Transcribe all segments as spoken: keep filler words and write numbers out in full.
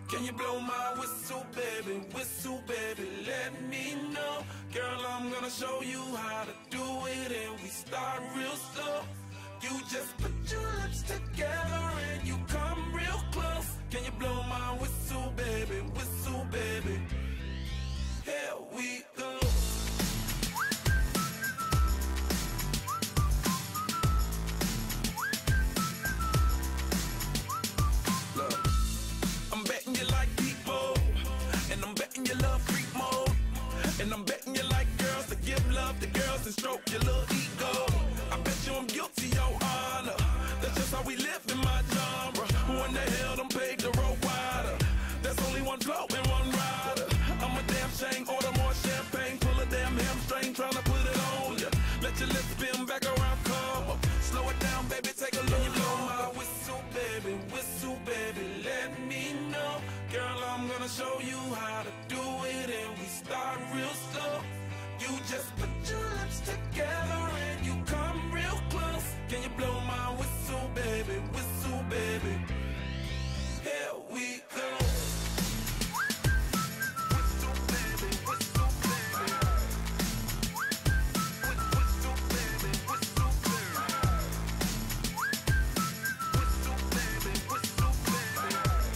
Can you blow my whistle, baby, whistle, baby, let me know. Girl, I'm gonna show you how to do it, and we start real slow. You just put your lips together and you come real close. Can you blow my whistle, baby, whistle, baby? Here we go. Look, I'm betting you like people, and I'm betting you love freak mode, and I'm betting you like girls to give love to girls and stroke your little ego. I bet you I'm guilty, your honor. That's just how we live in my genre. Who in the hell done paved the road wider? There's only one flow and one rider. I'm a damn shame, order more champagne, pull a damn hamstring, tryna put it on ya. Let your lips spin back around, come up. Slow it down, baby, take a look. You blow my whistle, baby, whistle, baby, let me know. Girl, I'm gonna show you how to do it, and we start real slow. You just put your lips together and you come real close. Can you blow my whistle, baby, whistle, baby? Here we go. Whistle, baby, whistle, baby. Whistle, baby, whistle, baby. Whistle, baby, whistle, baby.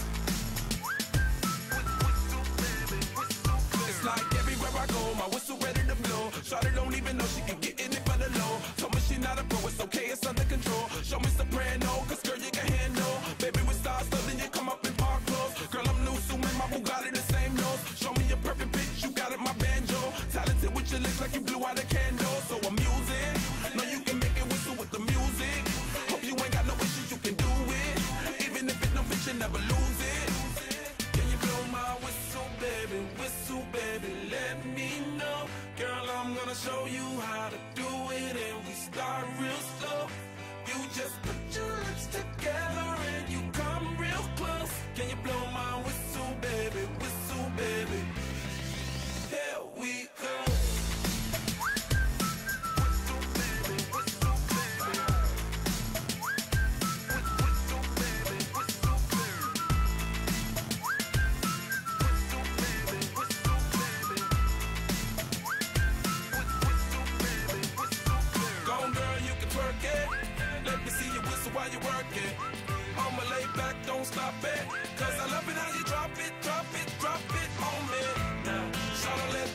Whistle, baby, whistle, baby. It's like everywhere I go, my whistle ready to blow. Shawty don't even know she can get in it for the low. Told me she not a pro, it's okay, it's under control. Show me soprano, cause girl you can handle. Baby with stars, so then you come up in park clothes. Girl I'm new, so man, my Bugatti the same nose. Show me a perfect pitch, you got it, my banjo. Talented with your lips like you blew out a candle. So I'm using, know you can make it whistle with the music. Hope you ain't got no issues, you can do it. Even if it don't fit, you never lose it. Can you blow my whistle, baby, whistle, baby, let me know. Girl, I'm gonna show you how to do it, and we start real slow. You just put your lips together and you come real close. Can you blow my whistle, baby, whistle, baby? Here we go. Whistle, baby, whistle, baby. Whistle, baby, whistle, baby. Whistle, baby, whistle, baby. Whistle, baby, whistle, baby. Go on, girl, you can twerk it. Let me see you whistle while you work it. I'ma lay back, don't stop it, cause I love it how you drop it, drop it, drop it on me. Now, shout out, let